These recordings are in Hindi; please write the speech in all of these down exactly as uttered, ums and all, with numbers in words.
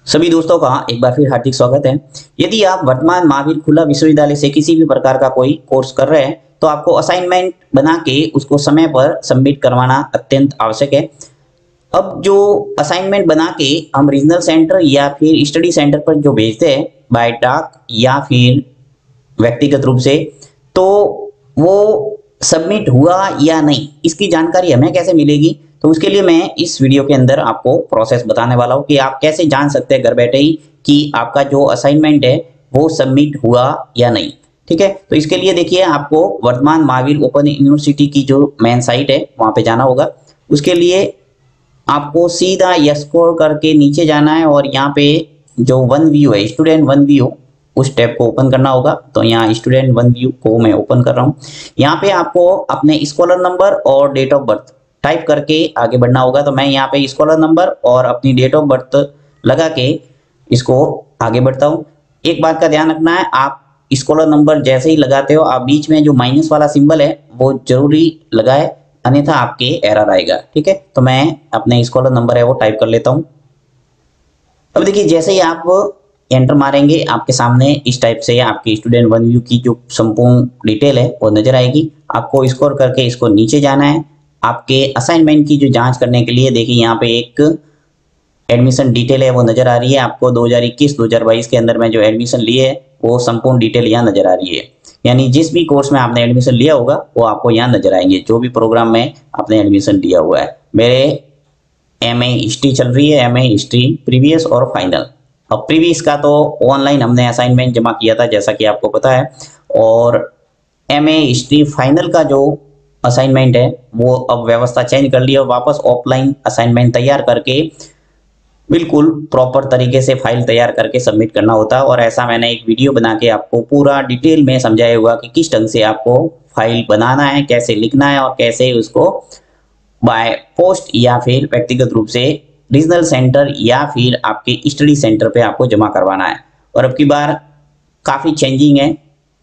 सभी दोस्तों का एक बार फिर हार्दिक स्वागत है। यदि आप वर्तमान महावीर खुला विश्वविद्यालय से किसी भी प्रकार का कोई कोर्स कर रहे हैं तो आपको असाइनमेंट बना के उसको समय पर सबमिट करवाना अत्यंत आवश्यक है। अब जो असाइनमेंट बना के हम रीजनल सेंटर या फिर स्टडी सेंटर पर जो भेजते हैं बाय डाक या फिर व्यक्तिगत रूप से, तो वो सबमिट हुआ या नहीं इसकी जानकारी हमें कैसे मिलेगी। तो उसके लिए मैं इस वीडियो के अंदर आपको प्रोसेस बताने वाला हूँ कि आप कैसे जान सकते हैं घर बैठे ही कि आपका जो असाइनमेंट है वो सबमिट हुआ या नहीं। ठीक है, तो इसके लिए देखिए आपको वर्तमान महावीर ओपन यूनिवर्सिटी की जो मेन साइट है वहां पे जाना होगा। उसके लिए आपको सीधा स्क्रॉल करके नीचे जाना है और यहाँ पे जो वन व्यू है स्टूडेंट वन व्यू उस टैब को ओपन करना होगा। तो यहाँ स्टूडेंट वन व्यू को मैं ओपन कर रहा हूँ। यहाँ पे आपको अपने स्कॉलर नंबर और डेट ऑफ बर्थ टाइप करके आगे बढ़ना होगा। तो मैं यहाँ पे स्कॉलर नंबर और अपनी डेट ऑफ बर्थ लगा के इसको आगे बढ़ता हूँ। एक बात का ध्यान रखना है, आप स्कॉलर नंबर जैसे ही लगाते हो आप बीच में जो माइनस वाला सिंबल है वो जरूरी लगाए, अन्यथा आपके एरर आएगा। ठीक है, तो मैं अपने स्कॉलर नंबर है वो टाइप कर लेता हूँ। अब देखिए जैसे ही आप एंटर मारेंगे आपके सामने इस टाइप से आपकी स्टूडेंट वन व्यू की जो संपूर्ण डिटेल है वो नजर आएगी। आपको स्क्रॉल करके इसको नीचे जाना है। आपके असाइनमेंट की जो जांच करने के लिए देखिए यहाँ पे एक एडमिशन डिटेल है वो नजर आ रही है। आपको दो हज़ार इक्कीस दो हज़ार बाईस के अंदर में जो एडमिशन लिए है वो संपूर्ण डिटेल यहाँ नजर आ रही है। यानी जिस भी कोर्स में आपने एडमिशन लिया होगा वो आपको यहाँ नजर आएंगे, जो भी प्रोग्राम में आपने एडमिशन लिया हुआ है। मेरे एम ए हिस्ट्री चल रही है, एम ए हिस्ट्री प्रीवियस और फाइनल। अब प्रीवियस का तो ऑनलाइन हमने असाइनमेंट जमा किया था जैसा कि आपको पता है, और एम ए हिस्ट्री फाइनल का जो असाइनमेंट है वो अब व्यवस्था चेंज कर ली है और वापस ऑफलाइन असाइनमेंट तैयार करके बिल्कुल प्रॉपर तरीके से फाइल तैयार करके सबमिट करना होता है। और ऐसा मैंने एक वीडियो बना के आपको पूरा डिटेल में समझाया हुआ कि किस ढंग से आपको फाइल बनाना है, कैसे लिखना है और कैसे उसको बाय पोस्ट या फिर व्यक्तिगत रूप से रीजनल सेंटर या फिर आपके स्टडी सेंटर पे आपको जमा करवाना है। और अब की बार काफ़ी चेंजिंग है,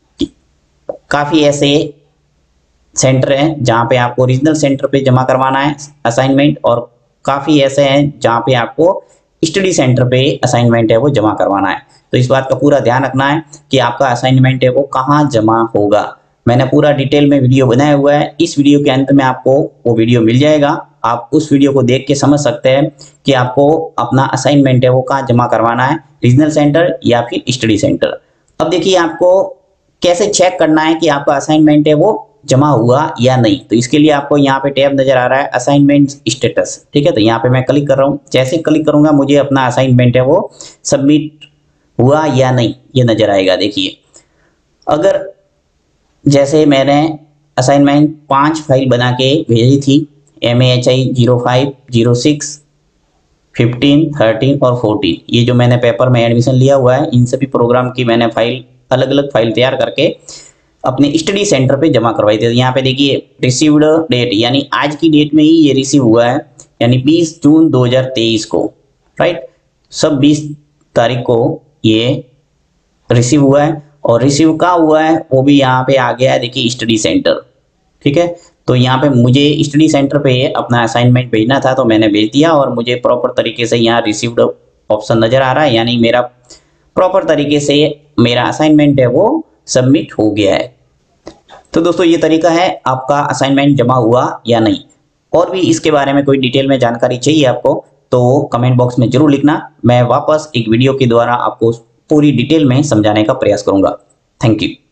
काफ़ी ऐसे सेंटर हैं जहाँ पे आपको रीजनल सेंटर पे जमा करवाना है असाइनमेंट, और काफ़ी ऐसे हैं जहाँ पे आपको स्टडी सेंटर पे असाइनमेंट है वो जमा करवाना है। तो इस बात का पूरा ध्यान रखना है कि आपका असाइनमेंट है वो कहाँ जमा होगा। मैंने पूरा डिटेल में वीडियो बनाया हुआ है, इस वीडियो के अंत में आपको वो वीडियो मिल जाएगा। आप उस वीडियो को देख के समझ सकते हैं कि आपको अपना असाइनमेंट है वो कहाँ जमा करवाना है, रीजनल सेंटर या फिर स्टडी सेंटर। अब देखिए आपको कैसे चेक करना है कि आपका असाइनमेंट है वो जमा हुआ या नहीं। तो इसके लिए आपको यहाँ पे टैब नजर आ रहा है असाइनमेंट स्टेटस। ठीक है, तो यहाँ पे मैं क्लिक कर रहा हूँ। जैसे क्लिक करूंगा मुझे अपना असाइनमेंट है वो सबमिट हुआ या नहीं ये नजर आएगा। देखिए अगर जैसे मैंने असाइनमेंट पांच फाइल बना के भेजी थी, M A H I zero five zero six fifteen thirteen और फोर्टीन, ये जो मैंने पेपर में एडमिशन लिया हुआ है इन सभी प्रोग्राम की मैंने फाइल अलग अलग फाइल तैयार करके अपने स्टडी सेंटर पे जमा करवाई थी। यहाँ पे देखिए रिसीव्ड डेट यानी आज की डेट में ही ये रिसीव हुआ है, यानी बीस जून दो हज़ार तेईस को, राइट। सब बीस तारीख को ये रिसीव हुआ है और रिसीव कहाँ हुआ है वो भी यहाँ पे आ गया है, देखिए स्टडी सेंटर। ठीक है, तो यहाँ पे मुझे स्टडी सेंटर पे अपना असाइनमेंट भेजना था तो मैंने भेज दिया और मुझे प्रॉपर तरीके से यहाँ रिसीव्ड ऑप्शन नजर आ रहा है, यानी मेरा प्रॉपर तरीके से मेरा असाइनमेंट है वो सबमिट हो गया है। तो दोस्तों ये तरीका है आपका असाइनमेंट जमा हुआ या नहीं। और भी इसके बारे में कोई डिटेल में जानकारी चाहिए आपको तो कमेंट बॉक्स में जरूर लिखना, मैं वापस एक वीडियो के द्वारा आपको पूरी डिटेल में समझाने का प्रयास करूंगा। Thank you.